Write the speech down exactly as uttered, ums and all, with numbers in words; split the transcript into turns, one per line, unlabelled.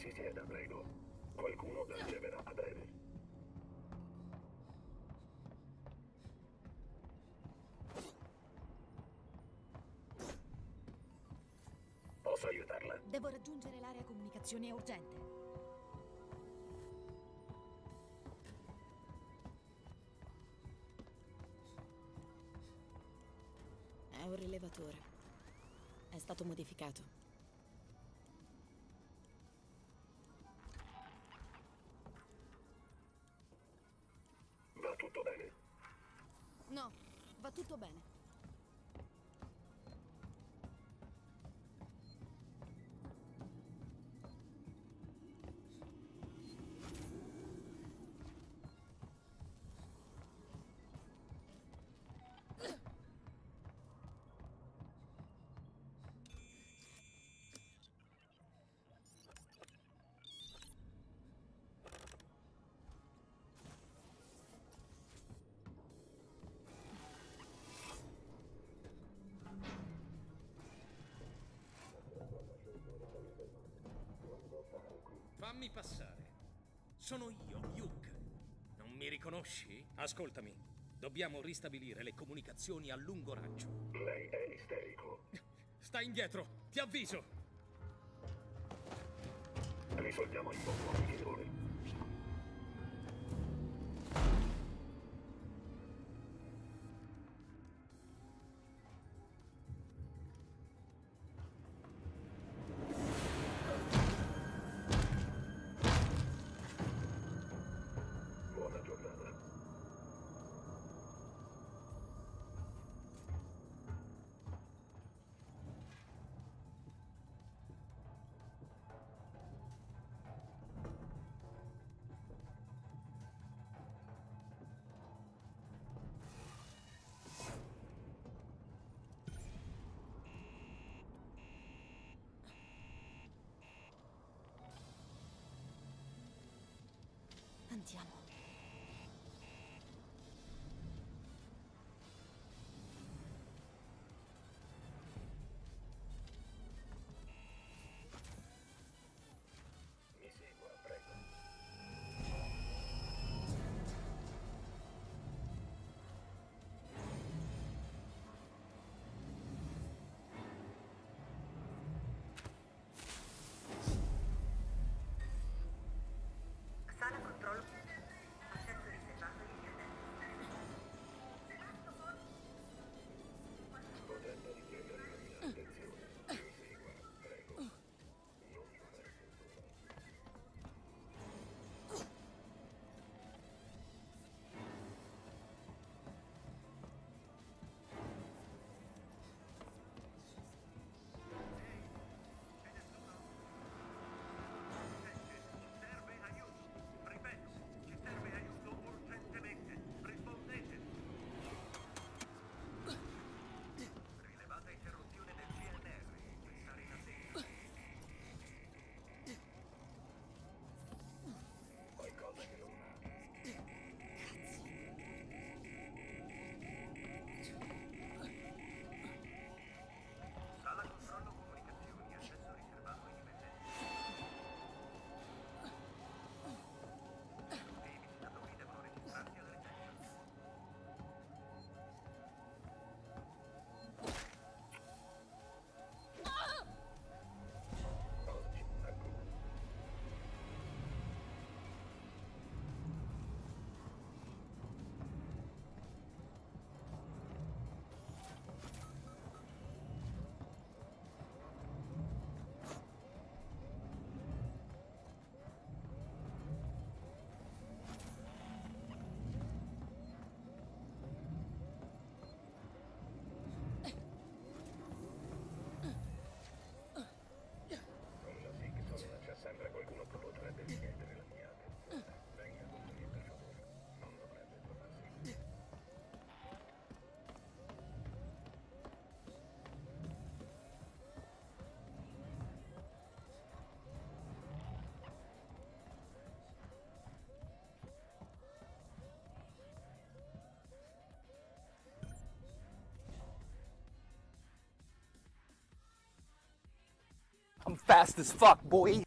Si sieda, prego. Qualcuno la rileverà a breve. Posso aiutarla?
Devo raggiungere l'area comunicazioni, è urgente. È un rilevatore. È stato modificato.
Va tutto bene?
No, va tutto bene.
Fammi passare. Sono io, Luke. Non mi riconosci? Ascoltami. Dobbiamo ristabilire le comunicazioni a lungo raggio.
Lei è isterico.
Sta indietro, ti avviso.
Risolviamo il poco migliore. Buona giornata.
Andiamo.
Mi segua, prego.
Sala controllo. Accesso riservato immediatamente.
Potrebbe richiedere la mia attenzione. Mi segua, prego. Non fare
Serve aiuto. Ripeto, ci serve aiuto urgentemente. Rispondete. Rilevata interruzione del G N R. Prestare in attesa.
qualcosa che non va.
Sala controllo comunicazioni. Accesso riservato in emergenza. Tutti i visitatori devono registrarsi alla reception.
Oggi, ecco. Con la Sigson c'è sempre qualcuno che potrebbe richiedere la mia attenzione. Venga con me, per favore. Non dovrebbe trovarsi.
I'm fast as fuck, boy.